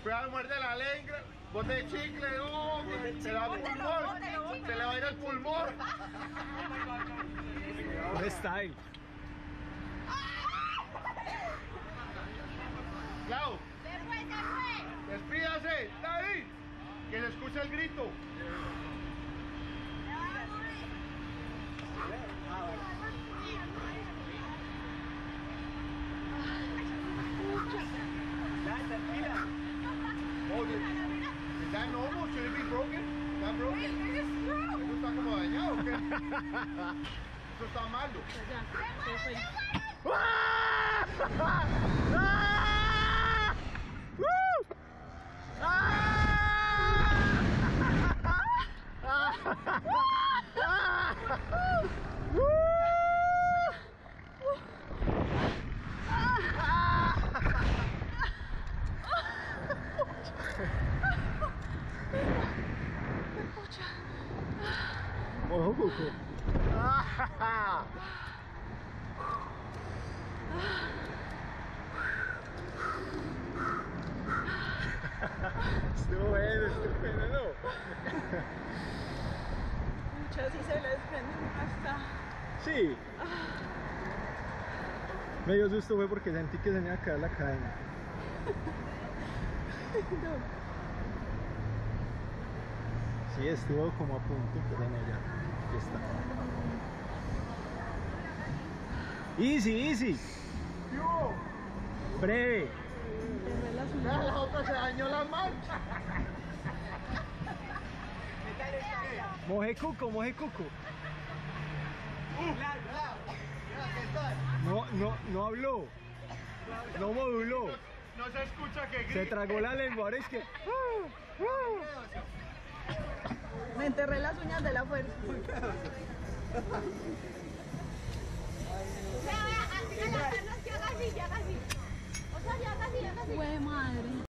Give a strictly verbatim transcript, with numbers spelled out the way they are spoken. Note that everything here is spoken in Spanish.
Cuidado, muerde la lengua. Bote de chicle, no, que se le va el pulmón. Se le va a ir el pulmón. Un style. Clau, Se fue, se fue. despídase, David. Que se escuche el grito. Oh, is that normal? Should it be broken? Is that broken? ¿Eso está como dañado o qué? Eso está malo. Ojo, Cuco. Estuvo bueno, estuvo bueno, ¿no? Muchas sí se les prende hasta. Sí. Me dio susto fue porque sentí que se me iba a caer la cadena. No. Sí, estuvo como a punto, pero no, ya. Aquí está. Easy, easy. ¡Yo! Breve. Vea, la otra se dañó la mancha. Moje Cuco, moje Cuco. No, no, no habló. No moduló. No se escucha que grita. Se tragó la lengua, ahora es que... Me enterré las uñas de la fuerza. Vea, vea, así que las piernas que haga así, que haga así. O sea, que haga así, haga así. Güey, madre.